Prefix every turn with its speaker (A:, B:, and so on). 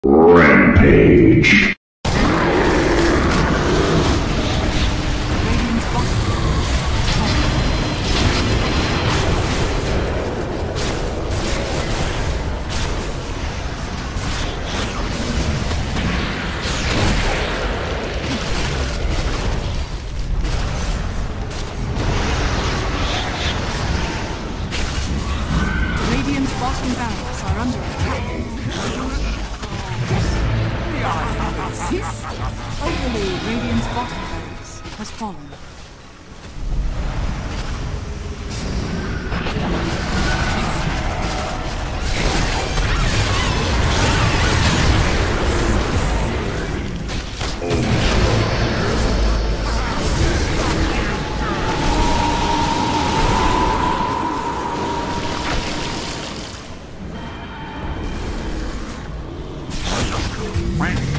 A: Rampage.
B: Radiant's bottom barracks are under attack. Overlord Radiant's bottom barracks has fallen.
C: Rank.